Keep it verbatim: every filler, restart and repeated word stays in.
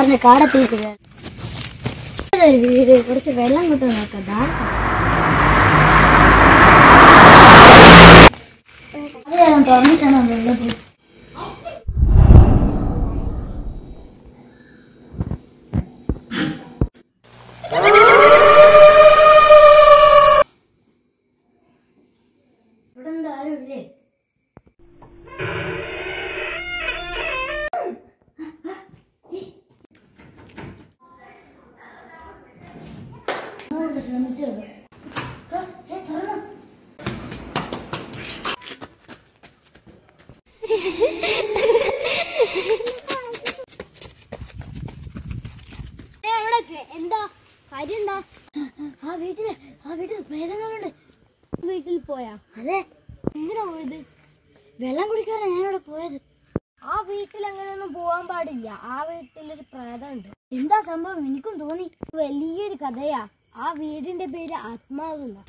പറഞ്ഞ കാടെത്തിയിട്ടില്ല. വീട് കുറച്ച് വെള്ളം കിട്ടും നോക്കാം. അത് തുറന്നിട്ടാണ് വെള്ളത്. ഇവിടെ എന്താ ആരും ഇല്ലേ? ശ്രമിച്ചത് എന്താ കാര്യം? എന്താ ആ വീട്ടില് ആ വീട്ടില് പ്രേതങ്ങളുണ്ട്. വീട്ടിൽ പോയാ? അതെ. എന്തിനാ പോയത്? വെള്ളം കുടിക്കാനാ ഞാനിവിടെ പോയത്. ആ വീട്ടിൽ അങ്ങനെയൊന്നും പോവാൻ പാടില്ല. ആ വീട്ടിലൊരു പ്രേതമുണ്ട്. എന്താ സംഭവം? എനിക്കും തോന്നി. വലിയൊരു കഥയാ. ആ വീടിന്റെ പേര് ആത്മാവെന്ന.